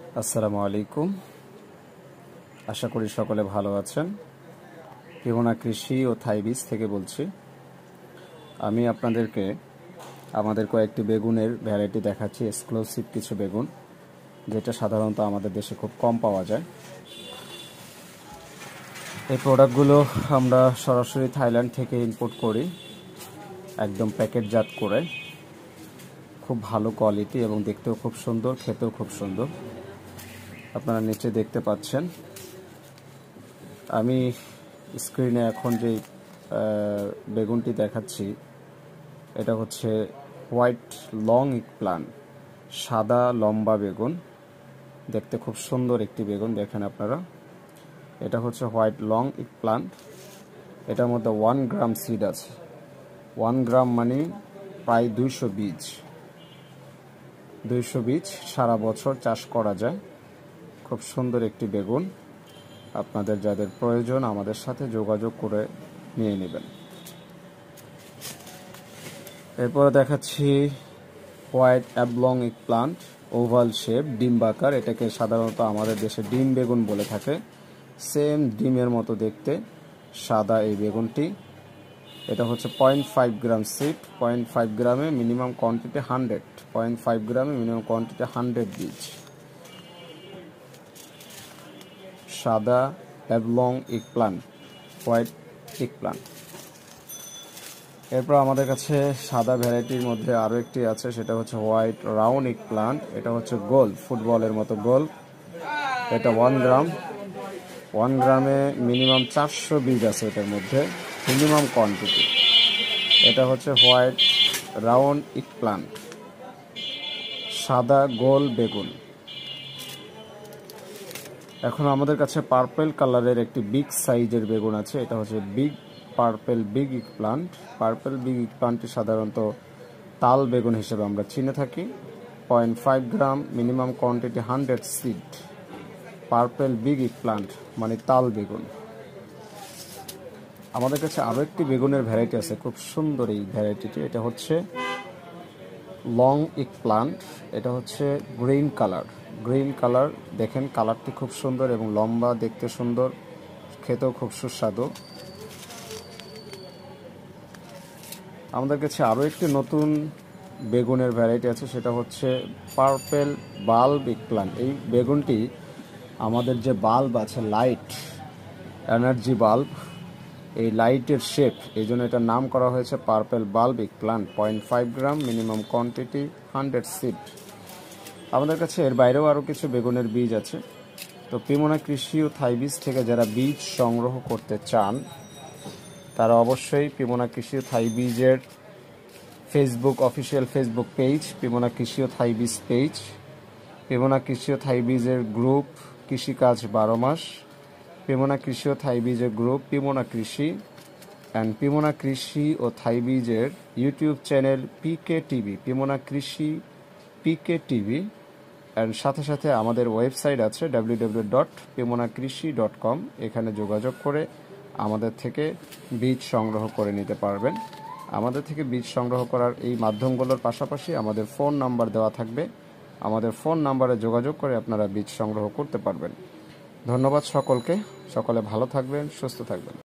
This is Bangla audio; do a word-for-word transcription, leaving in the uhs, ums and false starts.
আসসালামু আলাইকুম। আশা করি সকলে ভালো আছেন। পিমনা কৃষি ও থাই বীজ থেকে বলছি। আমি আপনাদেরকে আমাদের কয়েকটি বেগুনের ভ্যারাইটি দেখাচ্ছি, এক্সক্লুসিভ কিছু বেগুন, যেটা সাধারণত আমাদের দেশে খুব কম পাওয়া যায়। এই প্রোডাক্টগুলো আমরা সরাসরি থাইল্যান্ড থেকে ইম্পোর্ট করি, একদম প্যাকেটজাত করে। খুব ভালো কোয়ালিটি এবং দেখতেও খুব সুন্দর, খেতেও খুব সুন্দর। আপনারা নিচে দেখতে পাচ্ছেন। আমি স্ক্রিনে এখন যে বেগুনটি দেখাচ্ছি, এটা হচ্ছে হোয়াইট লং প্লান্ট, সাদা লম্বা বেগুন। দেখতে খুব সুন্দর একটি বেগুন, দেখেন আপনারা। এটা হচ্ছে হোয়াইট লং প্লান্ট। এটার মধ্যে ওয়ান গ্রাম সিড আছে। ওয়ান গ্রাম মানে প্রায় দুইশো বীজ। দুইশো বীজ সারা বছর চাষ করা যায়। খুব সুন্দর একটি বেগুন। আপনাদের যাদের প্রয়োজন আমাদের সাথে যোগাযোগ করে নিয়ে নেবেন। এরপরে দেখাচ্ছি white oblong plant, oval shape, ডিম্বাকার। এটাকে সাধারণত আমাদের দেশে ডিম বেগুন বলে থাকে। সেম ডিমের মতো দেখতে, সাদা এই বেগুনটি। এটা হচ্ছে point five gram seed. Point five গ্রামে minimum quantity hundred point five গ্রামে মিনিমাম কোয়ান্টিটি হান্ড্রেড বীজ। সাদা অ্যাবলং ইক প্লান্ট, হোয়াইট ইক প্লান্ট। এরপর আমাদের কাছে সাদা ভ্যারাইটির মধ্যে আরও একটি আছে, সেটা হচ্ছে হোয়াইট রাউন্ড ইক প্লান্ট। এটা হচ্ছে গোল, ফুটবলের মতো গোল। এটা ওয়ান গ্রাম ওয়ান গ্রামে মিনিমাম চারশো বীজ আছে এটার মধ্যে, মিনিমাম কোয়ান্টিটি। এটা হচ্ছে হোয়াইট রাউন্ড ইক প্লান্ট, সাদা গোল বেগুন। এখন আমাদের কাছে পার্পেল কালারের একটি বিগ সাইজের বেগুন আছে। এটা হচ্ছে big purple big eggplant. Purple big ইক প্লান্টটি সাধারণত তাল বেগুন হিসেবে আমরা চিনে থাকি। Point five gram minimum quantity hundred seed. Purple big eggplant মানে তাল বেগুন। আমাদের কাছে আরও একটি বেগুনের ভ্যারাইটি আছে, খুব সুন্দর এই ভ্যারাইটিটি। এটা হচ্ছে লং ইক প্লান্ট। এটা হচ্ছে গ্রিন কালার গ্রিন কালার দেখেন, কালারটি খুব সুন্দর এবং লম্বা, দেখতে সুন্দর, খেতেও খুব সুস্বাদু। আমাদের কাছে আরও একটি নতুন বেগুনের ভ্যারাইটি আছে, সেটা হচ্ছে পার্পেল বাল্ব ইক প্লান্ট। এই বেগুনটি আমাদের যে বাল্ব আছে, লাইট এনার্জি বাল্ব, এই লাইটের শেপ, এই জন্য এটার নাম করা হয়েছে purple bulb eggplant. Point five gram minimum quantity hundred seed. আমাদের কাছে এর বাইরেও আরও কিছু বেগুনের বীজ আছে। তো পিমনা কৃষি ও থাই বীজ থেকে যারা বীজ সংগ্রহ করতে চান, তারা অবশ্যই পিমনা কৃষি ও থাই বীজের Facebook official Facebook page, Pimna Krishi ও থাই বীজ পেজ, পিমনা কৃষি ও থাই বীজের গ্রুপ কৃষিকাজ বারো মাস, পিমনা কৃষি ও থাই বীজের গ্রুপ পিমনা কৃষি, অ্যান্ড পিমনা কৃষি ও থাই বীজের YouTube channel PK TV, Pimna Krishi PK TV. And সাথে সাথে আমাদের ওয়েবসাইট আছে W W W dot Pimna Krishi dot কম। এখানে যোগাযোগ করে আমাদের থেকে বীজ সংগ্রহ করে নিতে পারবেন। আমাদের থেকে বীজ সংগ্রহ করার এই মাধ্যমগুলোর পাশাপাশি আমাদের ফোন নাম্বার দেওয়া থাকবে। আমাদের ফোন নাম্বারে যোগাযোগ করে আপনারা বীজ সংগ্রহ করতে পারবেন। ধন্যবাদ সকলকে। সকলে ভালো থাকবেন, সুস্থ থাকবেন।